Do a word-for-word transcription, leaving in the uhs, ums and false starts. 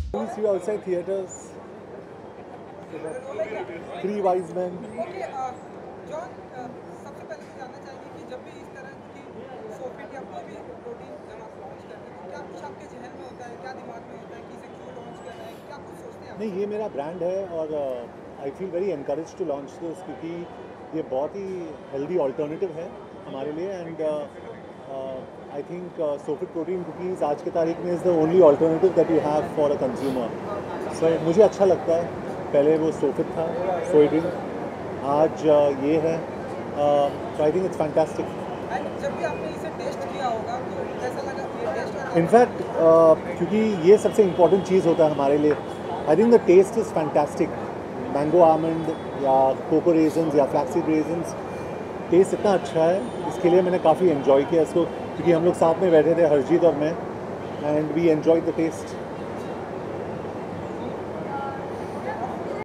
Please see outside theaters. Three wise men. Okay John, सबसे पहले तो जानना चाहेंगे कि जब भी इस तरह की सोफिट या कोई भी प्रोटीन जमात लॉन्च करते हैं तो क्या कुछ आपके जहन में होता है, क्या दिमाग में होता है कि इसे क्यों लॉन्च करना है, क्या कुछ सोचते हैं आप? नहीं, ये मेरा ब्रांड है और I feel very encourage to launch this क्योंकि ये बहुत ही हेल्दी ऑल्टरनेटिव है हमारे लिए and I think Sofit protein cookies आज की तारीख में is the only alternative that you have for a consumer. So मुझे अच्छा लगता है। पहले वो सोफिट था, सोई ड्रिंक, आज uh, ये है। So I think it's fantastic. And जब भी आपने इसे टेस्ट किया होगा तो कैसा लगा ये टेस्ट? इनफैक्ट क्योंकि ये सबसे इम्पॉर्टेंट चीज़ होता है हमारे लिए, I think the taste is fantastic. Mango almond या कोको रेजन्स या फ्लैक्सीड रेजन्स, टेस्ट इतना अच्छा है, इसके लिए मैंने काफ़ी एंजॉय किया इसको क्योंकि हम लोग साथ में बैठे थे हरजीत और मैं, and we enjoy the test.